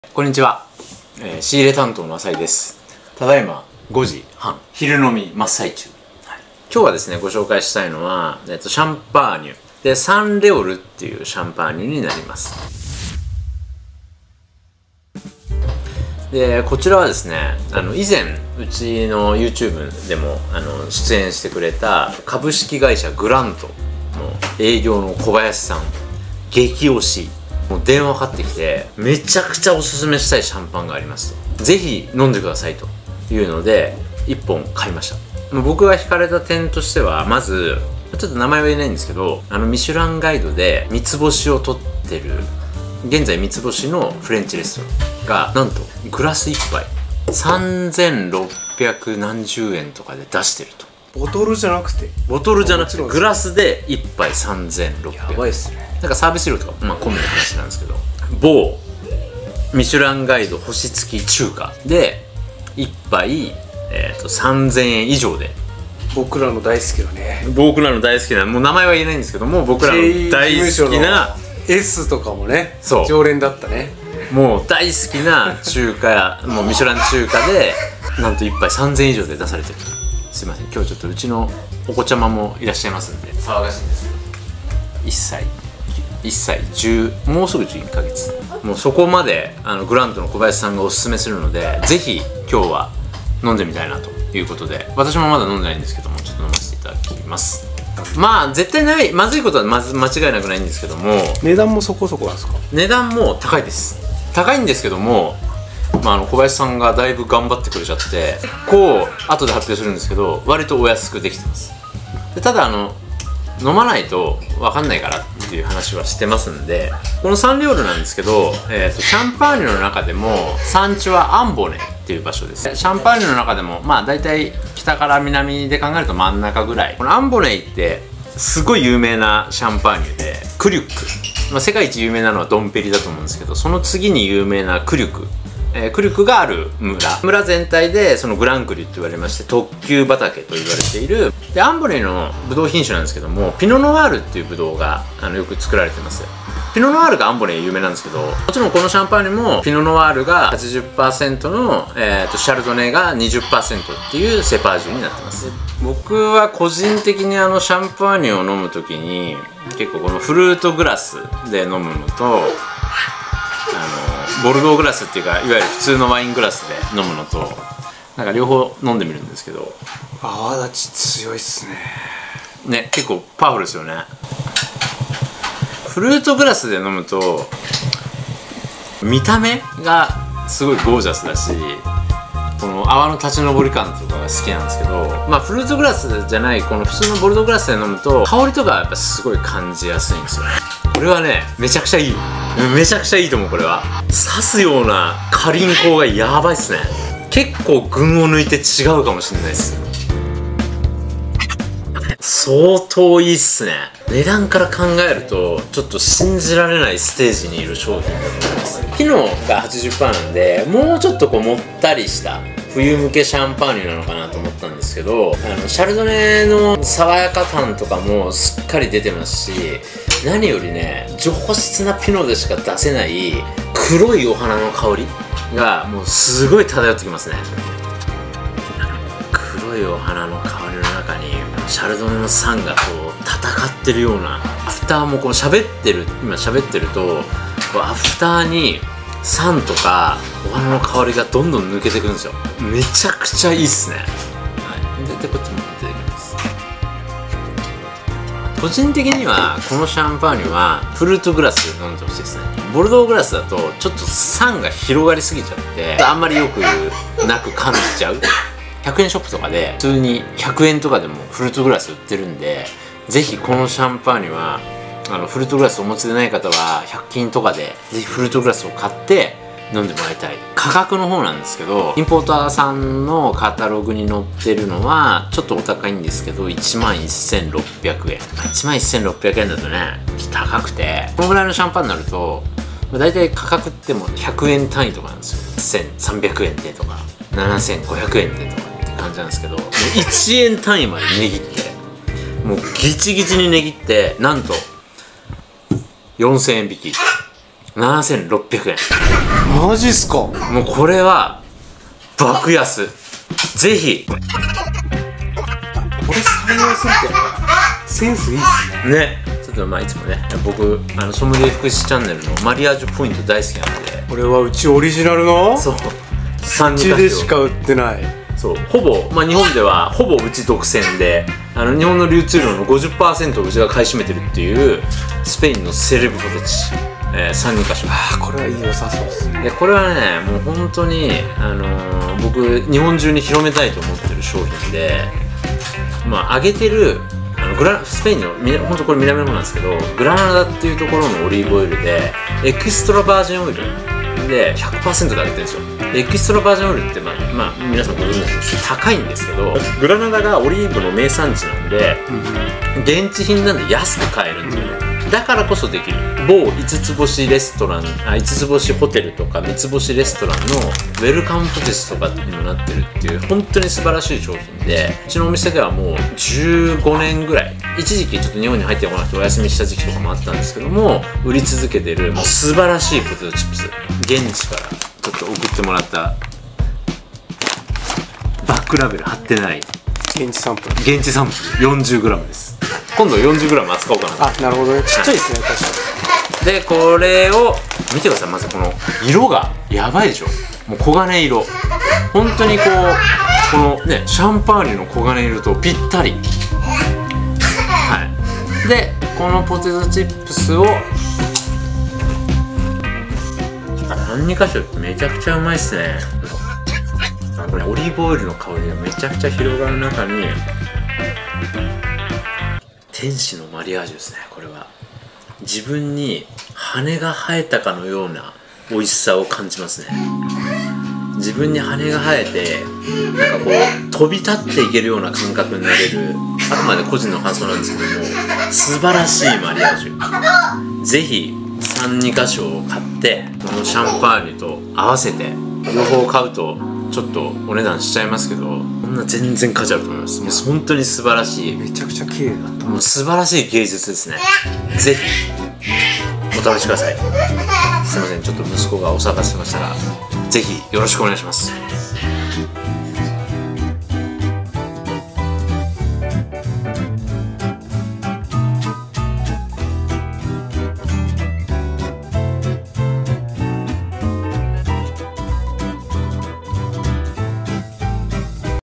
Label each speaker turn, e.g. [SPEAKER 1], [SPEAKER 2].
[SPEAKER 1] こんにちは、仕入れ担当の浅井です。ただいま5時半、昼飲み真っ最中、今日はですねご紹介したいのは、シャンパーニュでサンレオルっていうシャンパーニュになります。でこちらはですね以前うちの YouTube でも出演してくれた株式会社グラントの営業の小林さん激推し、もう電話かかってきてめちゃくちゃおすすめしたいシャンパンがありますと、ぜひ飲んでくださいというので1本買いました。僕が惹かれた点としては、まずちょっと名前は言えないんですけど、ミシュランガイドで三つ星を取ってる現在三つ星のフレンチレストランがなんとグラス1杯3600何十円とかで出してると。
[SPEAKER 2] ボトルじゃなくて
[SPEAKER 1] グラスで1杯3600円。
[SPEAKER 2] やばいっすね。
[SPEAKER 1] なんかサービス料とか込みの話なんですけど、某ミシュランガイド星付き中華で1杯、3000円以上で、
[SPEAKER 2] 僕らの大好きなね、
[SPEAKER 1] もう名前は言えないんですけども、僕らの大好きな
[SPEAKER 2] S とかもね、
[SPEAKER 1] そう
[SPEAKER 2] 常連だったね。
[SPEAKER 1] もう大好きな中華屋もうミシュラン中華でなんと1杯3000円以上で出されてる。すいません、今日ちょっとうちのお子ちゃまもいらっしゃいますんで騒がしいんですけど、1歳10、もうすぐ11ヶ月、もうそこまでグラントの小林さんがおすすめするので、ぜひ今日は飲んでみたいなということで、私もまだ飲んでないんですけども、ちょっと飲ませていただきます。まあ絶対ないまずいことはまず間違いなくないんですけども、
[SPEAKER 2] 値段もそこそこなんですか？
[SPEAKER 1] 値段も高いです。高いんですけども、小林さんがだいぶ頑張ってくれちゃって、こう後で発表するんですけど割とお安くできてます。でただ飲まないと分かんないからっていう話はしてますんで、このサンレオルなんですけど、シャンパーニュの中でも産地はアンボネっていう場所です。シャンパーニュの中でも大体北から南で考えると真ん中ぐらい。このアンボネってすごい有名なシャンパーニュで、クリュック、世界一有名なのはドンペリだと思うんですけど、その次に有名なクリュック、クリュクがある村全体でそのグランクリュって言われまして、特級畑と言われている。でアンボネのブドウ品種なんですけども、ピノノワールっていうブドウがよく作られてます。ピノノワールがアンボネ有名なんですけど、もちろんこのシャンパーニュもピノノワールが 80% の、シャルドネが 20% っていうセパージュになってます。僕は個人的にシャンパーニュを飲む時に結構このフルートグラスで飲むのと、ボルドーグラスっていうかいわゆる普通のワイングラスで飲むのと、なんか両方飲んでみるんですけど、
[SPEAKER 2] 泡立ち強いっすね。
[SPEAKER 1] 結構パワフルですよね。フルートグラスで飲むと見た目がすごいゴージャスだし、この泡の立ち上り感とかが好きなんですけど、フルートグラスじゃないこの普通のボルドーグラスで飲むと香りとかやっぱすごい感じやすいんですよね。これはねめちゃくちゃいい、めちゃくちゃいいと思う。これは刺すようなカリン香がやばいっすね。結構群を抜いて違うかもしれないです。相当いいっすね。値段から考えるとちょっと信じられないステージにいる商品だと思います。ピノが 80% なんで、もうちょっともったりした冬向けシャンパーニュなのかなと思ったんですけど、シャルドネの爽やか感とかもしっかり出てますし、何よりね上質なピノでしか出せない黒いお花の香りがもうすごい漂ってきますね。黒いお花の香りの中にシャルドネの酸がこう戦ってるような、アフターもこう今喋ってるとこうアフターに酸とかお花の香りがどんどん抜けてくるんですよ。めちゃくちゃいいっすね。でこっちもいただきます。個人的にはこのシャンパーニュはフルートグラスで飲んでほしいですね。ボルドーグラスだとちょっと酸が広がりすぎちゃってあんまりよくなく感じちゃう。100円ショップとかで普通に100円とかでもフルートグラス売ってるんで、ぜひこのシャンパーニュはフルートグラスお持ちでない方は100均とかでぜひフルートグラスを買って飲んでもらいたい。価格の方なんですけど、インポーターさんのカタログに載ってるのはちょっとお高いんですけど 11,600 円。11,600 円だとね高くて、このぐらいのシャンパンになるとだいたい価格っても100円単位とかなんですよ。1,300円でとか7,500円でとかって感じなんですけど、もう1円単位まで値切って、もうギチギチに値切って、なんと4000円引き 7600円。
[SPEAKER 2] マジっすか。
[SPEAKER 1] もうこれは爆安。ぜひ。
[SPEAKER 2] これ採用するってセンスいいっすね。
[SPEAKER 1] ね、ちょっとまあいつもね、僕ソムリエ福祉チャンネルのマリアージュポイント大好きなので、
[SPEAKER 2] これはうちオリジナルの、
[SPEAKER 1] そう、
[SPEAKER 2] うちでしか売ってない。
[SPEAKER 1] そう、ほぼ、まあ、日本ではほぼうち独占で、日本の流通量の 50% をうちが買い占めてるっていうスペインのセレブポテチ、3人箇所。
[SPEAKER 2] ああ、これはいい、良さそうですね。
[SPEAKER 1] でこれはね、もう本当に、僕日本中に広めたいと思ってる商品で、まあ揚げてるスペインの本当これ南の方なんですけど、グラナダっていうところのオリーブオイルでエクストラバージンオイルで 100% で揚げてるんですよ。エキストラバージンオイルってまあ皆さんご存知ですけど高いんですけど、グラナダがオリーブの名産地なんで、現地品なんで安く買えるんですよね。だからこそできる。某5つ星レストラン、5つ星ホテルとか3つ星レストランのウェルカムポテチとかにもなってるっていう本当に素晴らしい商品で、うちのお店ではもう15年ぐらい、一時期ちょっと日本に入ってこなくてお休みした時期とかもあったんですけども、売り続けてるもう素晴らしいポテトチップス、現地からちょっと送ってもらったバックラベル貼ってない
[SPEAKER 2] 現地サンプル。
[SPEAKER 1] 現地サンプル 40g です。今度 40g 扱おうかなと。
[SPEAKER 2] あ、なるほどね。ちっちゃいですね、確かに。
[SPEAKER 1] でこれを見てください。まずこの色がやばいでしょ。もう黄金色、本当にこのねシャンパーニュの黄金色とぴったり。はい。でこのポテトチップスを何箇所めちゃくちゃうまいっすね。これオリーブオイルの香りがめちゃくちゃ広がる中に天使のマリアージュですね。これは自分に羽が生えたかのような美味しさを感じますね。自分に羽が生えてなんかこう飛び立っていけるような感覚になれる、あくまで個人の感想なんですけども、素晴らしいマリアージュ。ぜひ2箇所を買ってこのシャンパーニュと合わせて両方買うとちょっとお値段しちゃいますけど、こんな全然価値あると思います。もう本当に素晴らしい、
[SPEAKER 2] めちゃくちゃ綺麗だった。
[SPEAKER 1] もう素晴らしい芸術ですね。ぜひお試しください。すいません、ちょっと息子がお騒がせしましたが、ぜひよろしくお願いします。